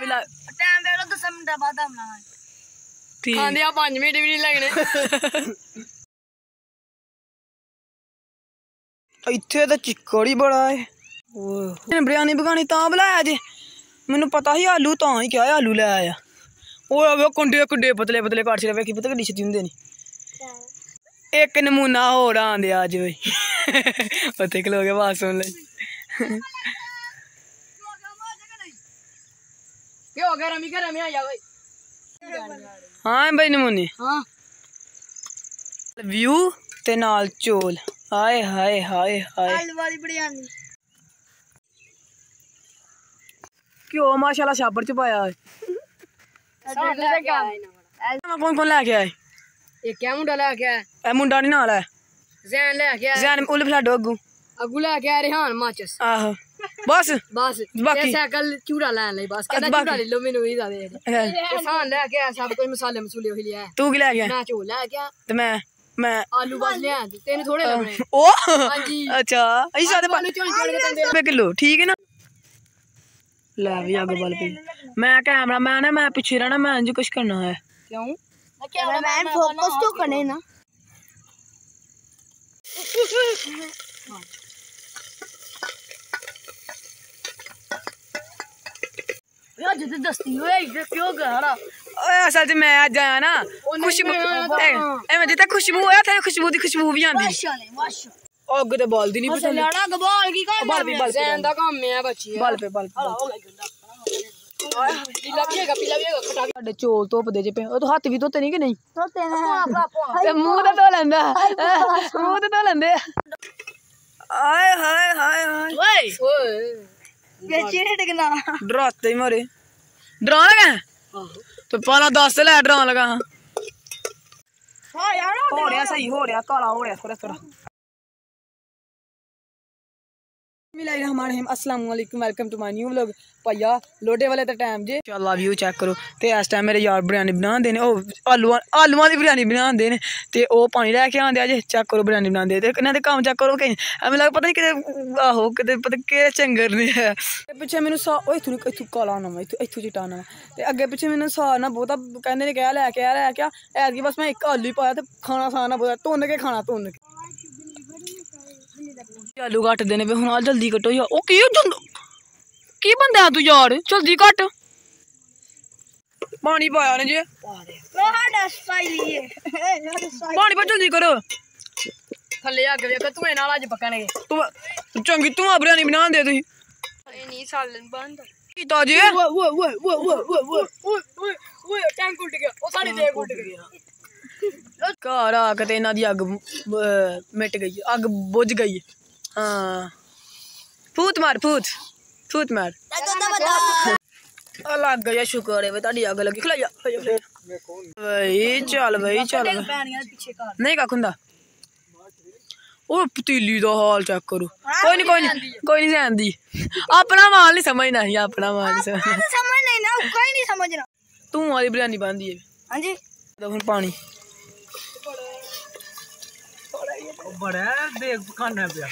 Time वेलो 10 minute बाद आना ठीक खांदे 5 मिनट भी नहीं लगने इत्थे तो चिक्कड़ ही बड़ा है बिरयानी पकानी तां बुलाया जे मैनू पता ही आलू तां ही क्या आलू लै आया वो कुंडे कुंडे पतले पतले कट छड़े वेखी पता कि छती होंदे नी एक नमूना होर आन दिया अज बई उत्थे खलो के बात सुन ले क्यों घर में आया भाई हाँ बई नमूने हाँ व्यू ते नाल चौल हाय हाय हाय हाय आलू वाली बिरयानी क्यों माशाल्लाह छाबर च पाया है कौन कौन लैके आए एक क्या मुंडा लेके आया ए मुंडा नहीं नाल है जैन लेके आया जैन उल फलाडो अगू लेके आया रेहान माचिस आहो बस बाकी साइकिल चूड़ा लेन ले बस कहना चूड़ा ले लो मेनू ही दे एहसान लेके आया सब कुछ मसाले मसूले वही लिया तू की लेके मैं चोल लेके आया ते मैं आलू बस ले आया तेन थोड़े लगने ओ अच्छा ऐ सारे किलो ठीक है ना ले भी अग बल पे मैं कैमरा मैन है मैं पीछे रहना मैं जो कुछ करना है क्यों कैमरामैन फोकस तो करे ना यार जिते दस्ती होया इधर क्यों गया ना असल च मैं अज आया ना खुशबू एवें जिते खुशबू है थे खुशबू दी खुशबू भी आंदी माशाल्लाह अग ते बालदी नहीं पसंद लड़ा गबाल की कर बाल पे जैन दा काम है बच्ची बाल पे पीला भी खटा साडे चौल धोपदे जे पे ओ तो हाथ भी धोते नहीं कि नहीं धोते हैं ते मुंह ते धो लेंदा मुंह ते धो लेंदे हाय हाय हाय हाय ओए बेची टिकना डराते ही मारे डरा लगा तो पाला 10 ले डरा लगा हां यार हो रहा सही हो रहा काला हो रहा थोड़ा थोड़ा अस्सलाम वालेकुम welcome to my new vlog भैया लोडे वाले तो टाइम जे इंशाल्लाह व्यू चेक करो ते इस टाइम मेरे यार बिरयानी बनांदे ने ओ आलूआं दी बिरयानी बनांदे ने ते ओ पानी लेके आंदे अजे चेक करो बिरयानी बनांदे ते इन्हां दे काम चेक करो कहीं हमें लग पता नहीं किते आहो किते पता केह् चंगर ने है पिछे मैनू सा ओ इत्थू काला आना वा इत्थू चिट्टा आना ते अग्गे पिछे मैनू सा ना बहुता कहंदे ने क्या लेके ऐतकी बस मैं एक आलू ही पाया ते खाना साना बहुता धुन के खाना धुन के आलू कट देने पे हुन जल्दी कटो यार ओ की बंदा तू यार जल्दी कट पानी पाया ने जे पानी पर जल्दी करो थल्ले अग वेख तू नाल अज पकाने तू चंगी तू बिरयानी बना दे तुसी नहीं सालन बंद कीता जे ओए टैंक उल्ट गया ओ साडी देख उल्ट गया घर आके ते इन्हां दी अग मिट गई अग बुझ गई हाँ फूत मार फूत मार लग गया शुक्र है ताड़ी अग लगी खला जा भाई चल नहीं कख हुंदा ओ पतीली दा हाल चेक करो कोई नहीं सहंदी अपना माल नहीं समझना ही अपना माल नहीं ना कोई नहीं समझना तू वाली बिरयानी बनदी है हां जी हुन पानी बड़ा देख खाना पे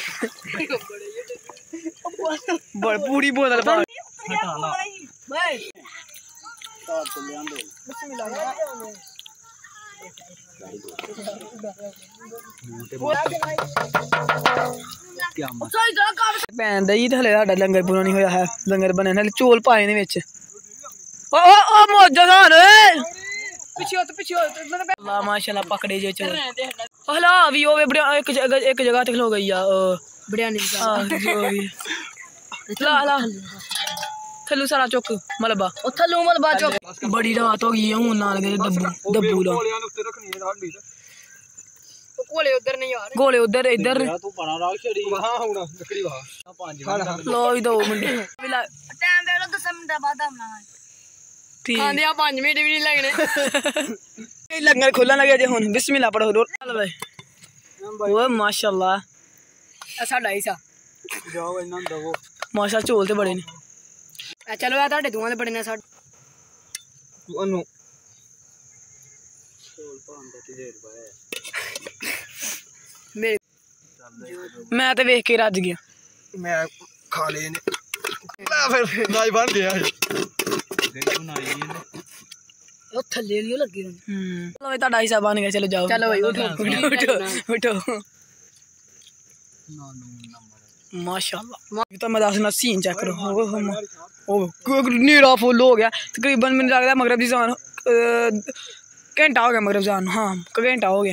बड़ पूरी बोतल पा हटाना भाई तो ले आंदे क्या भैन दा ही हले साडा लंगर पूरा नहीं होया है लंगर बने ने चौल पाए ने विच ओ मौजा सार पीछे अल्लाह माशाल्लाह पकड़े जे चौल हला भी ओवे एक जगह ते खलो गई बिरयानी ला थल्लू सारा चुक मलबा ओ थल्लू मलबा चुक बड़ी रात हो गई है हुन नाल गए दब्बू ला गोले उधर नहीं यार गोले उधर इधर तू बना राग छड़ी वहां हुन लकड़ी वहां 5 लो 2 मिनट टाइम वेलो 10 मिनट बाद आना ठीक खांदे 5 मिनट भी नहीं लगने लंगर खोलने लगे जे हुन बिस्मिल्लाह पढ़ो रोल भाई ओए माशाल्लाह साडा ही सा जाओ इन्हां दवो माशा चौल ते बड़े ने चलो आ ताडे दुआं दे बड़े ने साड अनु चौल पांदा ते देर बाए मेरे मैं ते देख के रज गया मैं खा ले ने ला फिर नाई बन गया ਉਹ ਥੱਲੇ ਨਹੀਂ ਲੱਗੇ ਚਲੋ ਇਹ ਤੁਹਾਡਾ ਹਿੱਸਾ ਬਣ ਗਿਆ ਚਲੋ ਜਾਓ ਚਲੋ ਭਾਈ ਉਠੋ ਉਠੋ ਮਾਸ਼ਾਅੱਲਾ ਤਾਂ ਮੈਂ ਦੱਸਣਾ ਸੀਨ ਚੈੱਕ ਕਰੋ ਉਹ ਨੀਰਾ ਫੁੱਲ ਹੋ ਗਿਆ ਤਕਰੀਬਨ ਮੈਨੂੰ ਲੱਗਦਾ ਮਗਰਬ ਦੀ ਜਾਨ ਘੰਟਾ ਹੋ ਗਿਆ ਮਗਰਬ ਜਾਨ ਨੂੰ ਹਾਂ ਘੰਟਾ ਹੋ ਗਿਆ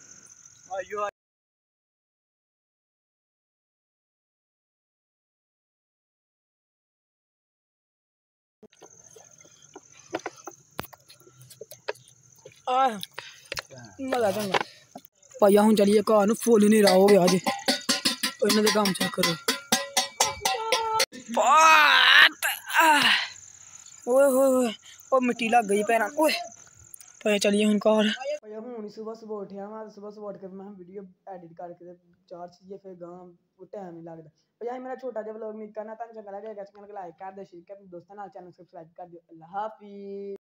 ਮਜ਼ਾ ਚੰਗਾ ਭਾਈਆ ਹੁਣ ਚਲੀਏ ਘਰ ਨੂੰ ਫੁੱਲ ਹਨੇਰਾ ਹੋ ਗਿਆ ਅੱਜ ਇਹਨਾਂ ਦੇ ਕੰਮ ਚੈੱਕ ਕਰੋ ਓਏ ਹੋਏ ਉਹ ਮਿੱਟੀ ਲੱਗ ਗਈ ਪੈਰਾਂ ਓਏ ਭਾਈਆ ਚਲੀਏ ਹੁਣ ਘਰ ਭਾਈਆ ਹੁਣ ਸੁਬਹ ਉੱਠਿਆ ਮੈਂ ਸੁਬਹ ਉੱਠ ਕੇ ਮੈਂ ਵੀਡੀਓ ਐਡਿਟ ਕਰਕੇ ਚਾਰ ਚੀਜ਼ੇ ਫਿਰ ਗਾਂ ਟਾਈਮ ਨਹੀਂ ਲੱਗਦਾ ਭਾਈਆ ਮੇਰਾ ਛੋਟਾ ਜਿਹਾ ਵਲੌਗ ਮੇਕ ਕਰਨਾ ਤੁਹਾਨੂੰ ਚੰਗਾ ਲੱਗੇਗਾ ਚੰਗਾ ਲਾਈਕ ਕਰ ਦਿਓ ਸ਼ੇਅਰ ਕਰ ਦਿਓ ਦੋਸਤਾਂ ਨਾਲ ਚੈਨਲ ਸਬਸਕ੍ਰਾਈਬ ਕਰ ਦਿਓ ਅੱਲਾ ਹਾਫਿਜ਼।